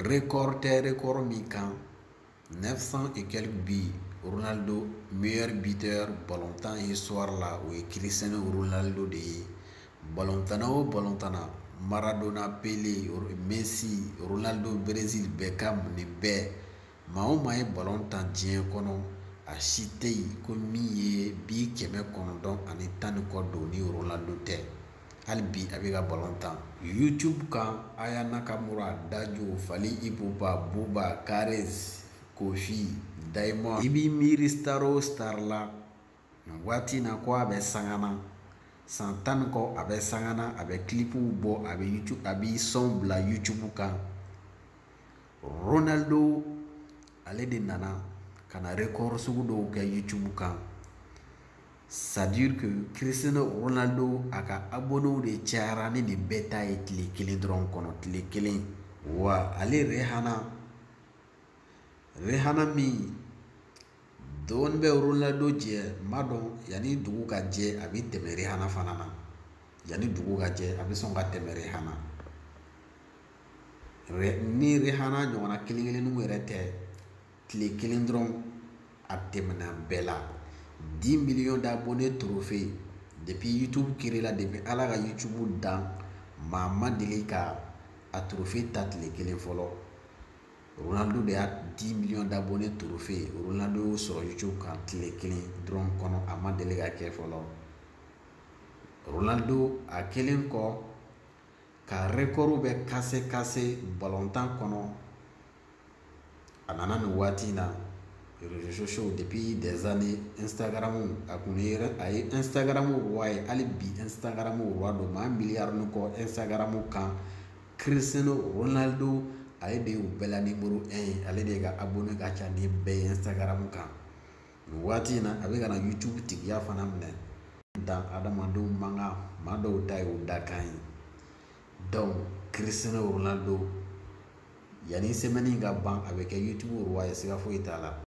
record mi kan 900 et quelques buts. Ronaldo meilleur buteur ballon temps histoire là o ye Cristiano Ronaldo de ye. Ballon tana Maradona, Pelé, Messi, Ronaldo, Brésil, Beckham ni bɛɛ maa o maa ye ballon tan diɲɛ kɔnɔ a si tɛ yen ko min ye bi 910 kɔ don ni Ronaldo tɛ. Hali bi a bɛ ka ballon tan. YouTube kan Aya Nakamura, Dajo, Fally Ipupa, Buba, Karez, Kofi, Diamond. I b'i miiri star o star la waati na ko a bɛ sangana san 10 kɔ a bɛ sangana a bɛ clipw bɔ a bɛ YouTube a bɛ sɔn bila YouTube kan. Ronaldo ale de nana ka na record sugu dɔw kɛ YouTube kan. C'est dire que Cristiano Ronaldo a ka abonnew de cayara ni nin bɛɛ ta ye tile kelen dɔrɔn kɔnɔ, tile kelen. Wa ale Rihanna min dɔɔni bɛ Ronaldo jɛ ma dɔn yanni dugu ka jɛ a bɛ tɛmɛ Rihanna fana na. Yanni dugu ka jɛ a bɛ sɔn ka tɛmɛ Rihanna. Ni Rihanna ɲɔgɔnna kelen-kelenninw yɛrɛ tɛ tile kelen dɔrɔn a tɛmɛna bɛɛ la. 10 millions d'abonnés trophée depuis YouTube créé depuis ala ka YouTube dan maa ma deli ka a trophée ta tile kelen fɔlɔ. Ronaldo de y'a 10 millions d'abonnés trophée. Ronaldo y'o sɔrɔ YouTube kan tile kelen dɔrɔn kɔnɔ a ma deli ka kɛ fɔlɔ. Ronaldo a kelen kɔ ka record bɛ kase ballon tan kɔnɔ a nana nin waati na réseaux sociaux depuis des années. Instagram a kun ye Instagram roi ye. Hali bi Instagram roi don maa miliyari ni kɔ Instagram kan. Cristiano Ronaldo ale de y'u bɛɛ la numéro 1 ye. Ale de ka abonné ka ca ni bɛɛ ye Instagram kan. Nin waati in na a bɛ ka na YouTube tigiya fana minɛ. Dan adamadenw manga maa dɔw ta ye o dakan ye. Donc Cristiano Ronaldo yanni semaine ka ban a bɛ kɛ YouTube roi ye, siga foyi t'a la.